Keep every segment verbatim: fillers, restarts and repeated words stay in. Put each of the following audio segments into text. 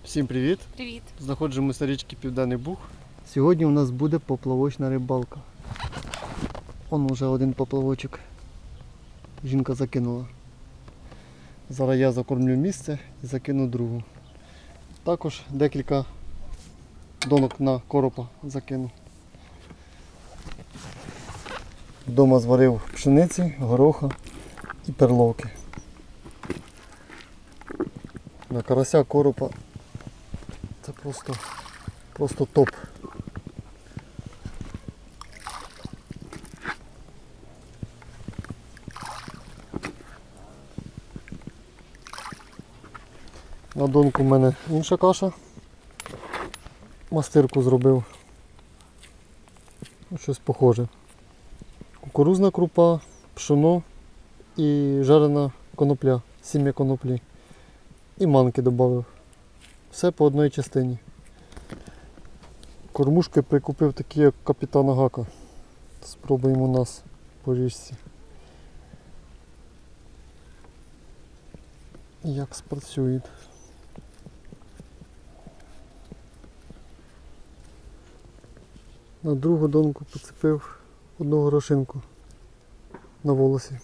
Всім привіт! Привіт! Знаходимося на річці Південний Буг. Сьогодні у нас буде поплавочна рибалка. Вон уже один поплавочок жінка закинула. Зараз я закормлю місце і закину другу. Також декілька донок на коропа закину. Вдома зварив пшениці, гороха і перловки. На карася, коропа це просто, просто топ. На донку в мене інша каша. Мастирку зробив. Щось похоже. Кукурузна крупа, пшоно і жарена конопля, сім'я коноплі. І манки додав. Все по одній частині. Кормушки прикупив такі, як капітана Гака. Спробуємо у нас по річці. Як спрацює. На другу донку поцепив одну горошинку на волосі.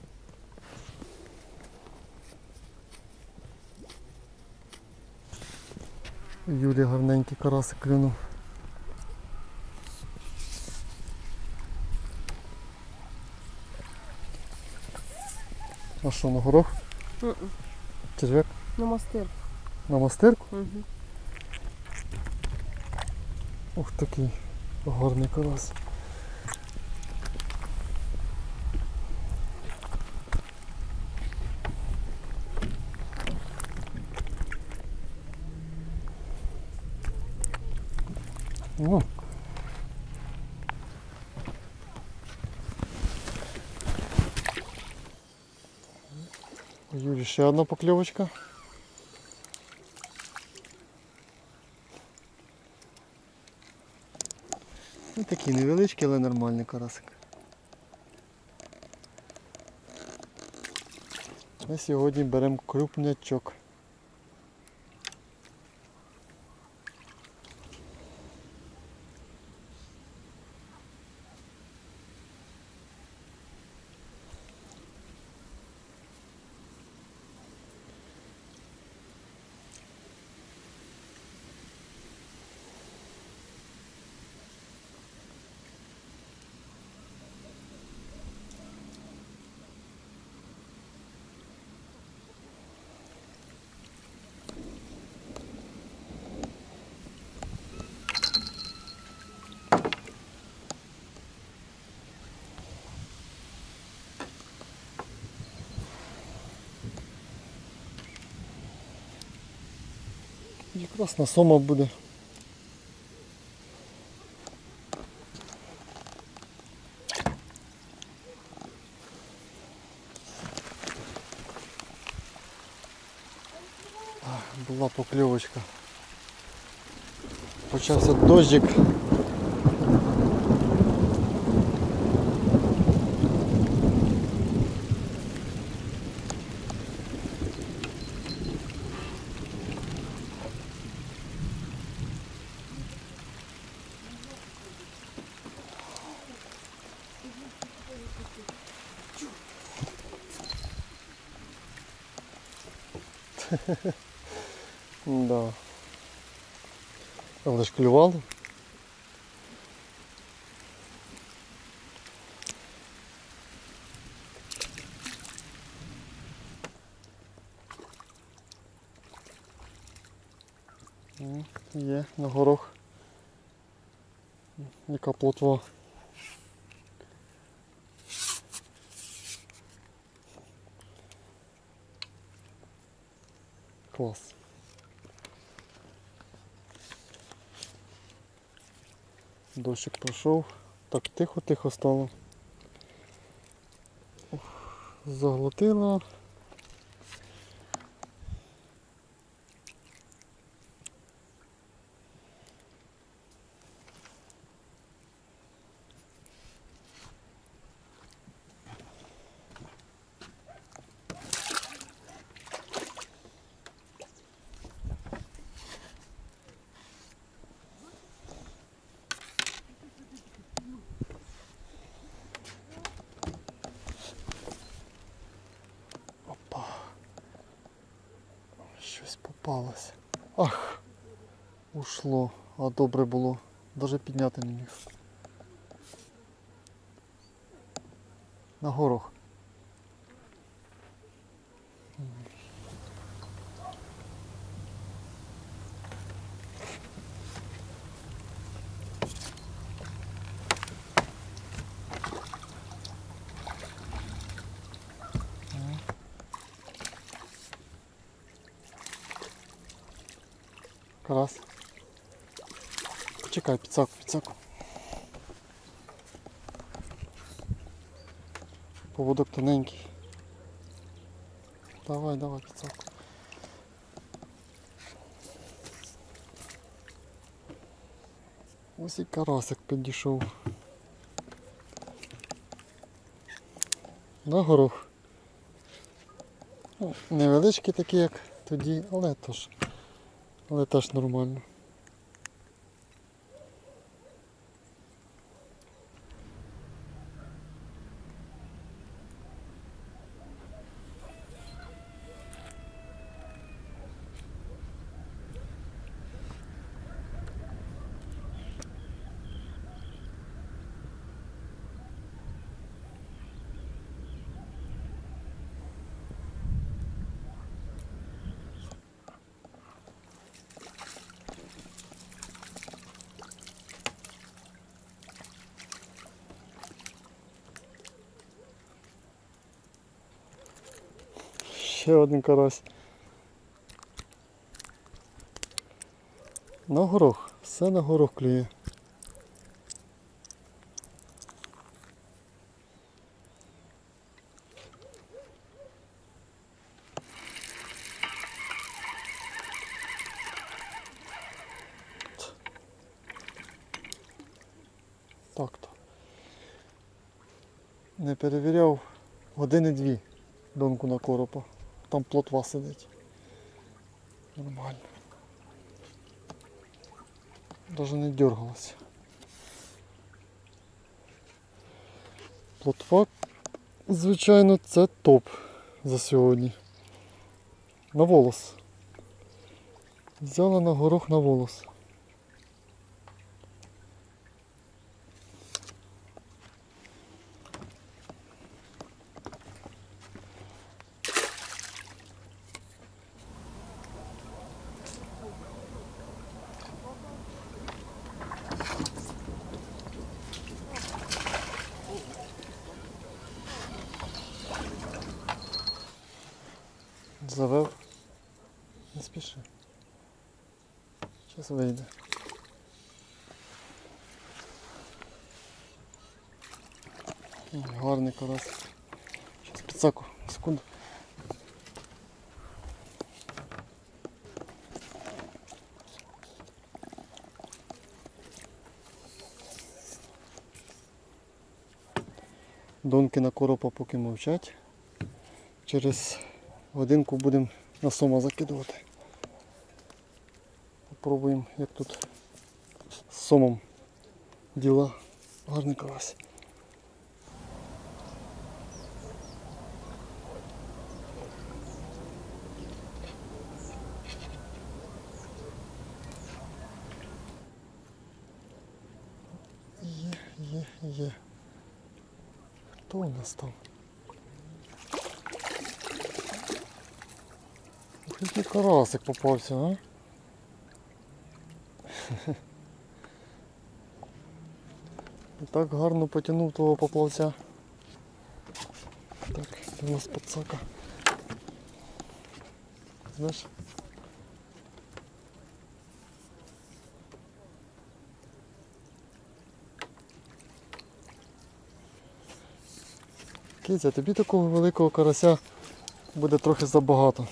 Юрій гарненький карасик клюнув. А що, на горох? Mm-mm. Черв'як? На мастирку. На мастирку? Угу. Ух, такий гарний карась. О. Юрій, ще одна покльовочка. Ось такий невеличкий, але нормальний карасик. А сьогодні беремо крупнячок. Якраз на сома буде. Була покльовочка. Почався дощик. Да. Але ж клювало. Є на горох. Яка плотва. Клас. Дощик пройшов. Так тихо-тихо стало. Ух, заглотило. щось попалось. Ах! Ушло, а добре було. Навіть підняти не міг. На горох. Карась. Почекай, підсаку, підсаку. Поводок тоненький. Давай, давай, підсаку. Ось і карасик підійшов. На горох. Ну, невеличкий такий, як тоді, але теж, але теж нормально. Ще один карась. На горох. Все на горох клює. Так-то. Не перевіряв години-дві донку на коропа. Там плотва сидить. Нормально. Даже не дергалася. Плотва, звичайно, це топ за сьогодні. На волос. Взяла на горох на волос. Завев. Не спіши. Зараз вийде. Гарний карась. Зараз підсаку. Секунду. Донки на коропа поки мовчать. Через годинку будемо на сома закидувати. Попробуємо, як тут з сомом діла. Гарний карась. Є, є, є. Хто у нас там? Який карасик попався, а? І так гарно потягнув того поплавця. Так, де у нас подсака? Знаєш? Киця, тобі такого великого карася буде трохи забагато.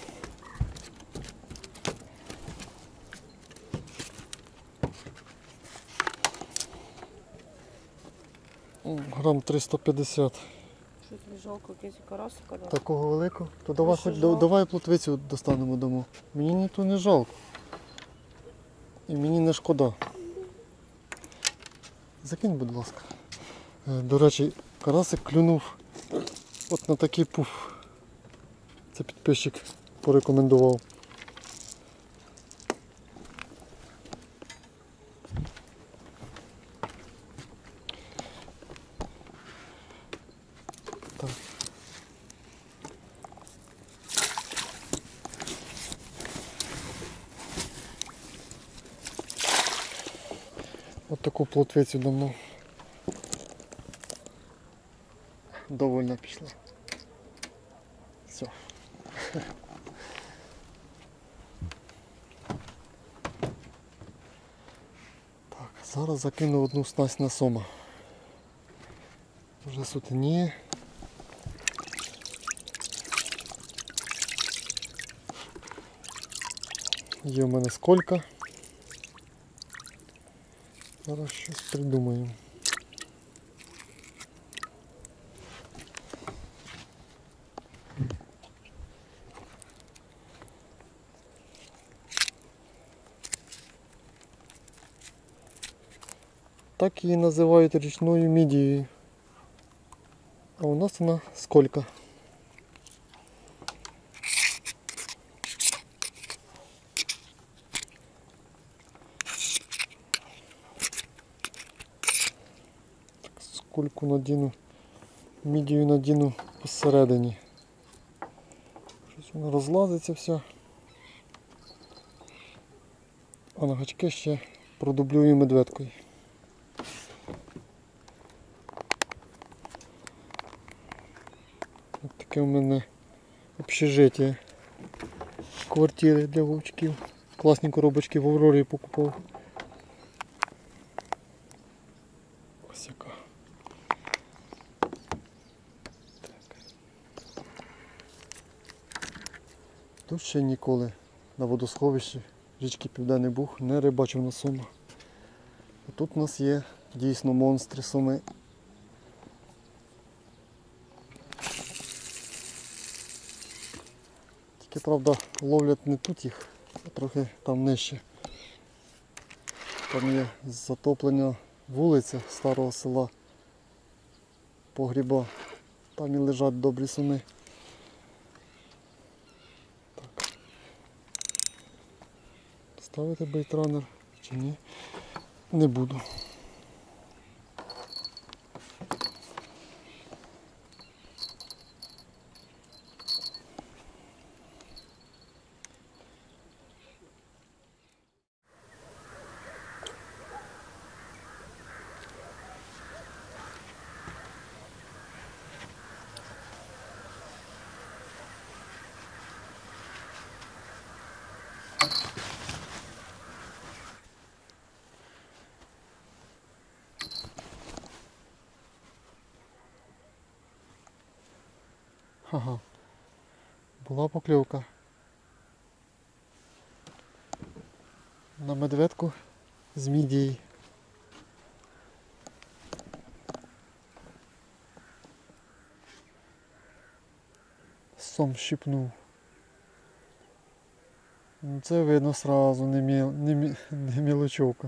Грам триста п'ятдесят. Що тобі жалко, якийсь карасика? Да? Такого великого? То давай що хоч жалко? давай плотвицю достанемо дому. Мені ніхто не жалко. І мені не шкода. Закинь, будь ласка. Е, До речі, карасик клюнув от на такий пуф. Це підписчик порекомендував. От таку плотвицю давно. Довольно пішла. Все. Так, зараз закину одну снасть на сома. Вже сутеніє. Є в мене сколька. Зараз щось придумаємо. Так її називають річною мідією. А у нас вона сколька. Скольку надіну, мідію надіну посередині. Щось вона розлазиться вся. А на гачки ще продублюю медведкою. Ось таке у мене общежиття. Квартири для вовчків. Класні коробочки в Аврорі покупав. Ось яка. Так. Тут ще ніколи на водосховищі річки Південний Буг не рибачив на сома. А тут у нас є дійсно монстри соми. Тільки, правда, ловлять не тут їх, а трохи там нижче. Там є затоплення вулиця старого села Погріба. Там і лежать добрі соми. Так. Ставити бейтранер чи ні? Не буду. Ага, була покльовка на медведку з мідії. Сом щипнув. Це видно сразу, не, мі... не, мі... не мілочовка.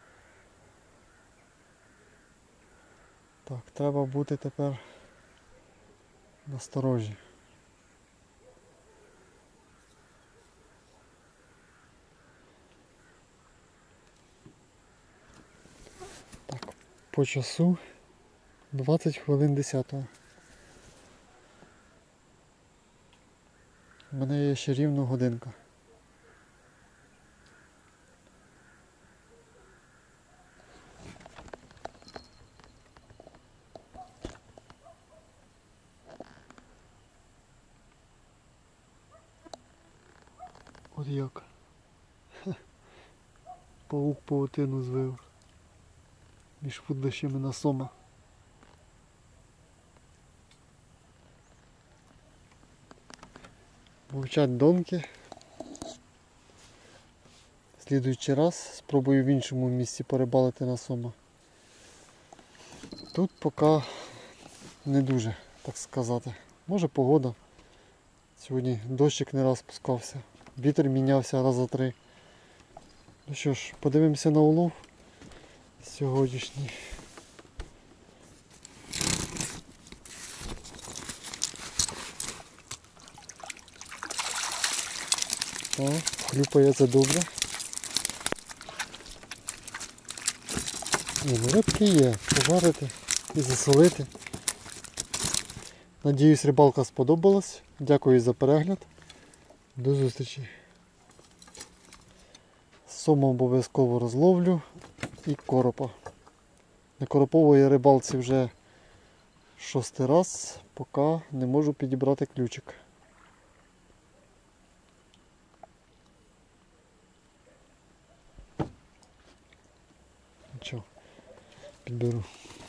Так, треба бути тепер насторожі. Так, по часу двадцять хвилин десятого. У мене є ще рівно годинка. От як. Хе. Паук паутину звив між вудлищами на сома. Мовчать донки. Слідуючий раз спробую в іншому місці порибалити на сома. Тут поки не дуже, так сказати. Може погода. Сьогодні дощик не раз спускався. Вітер мінявся раз за три. Ну що ж, подивимося на улов сьогоднішній. О, хлюпає це добре. Ні, ну рибки є, пожарити і засолити. Надіюсь, рибалка сподобалась. Дякую за перегляд. До зустрічі. Сома обов'язково розловлю. і коропа. На коропової рибалці вже шостий раз, поки не можу підібрати ключик. Нічого, підберу.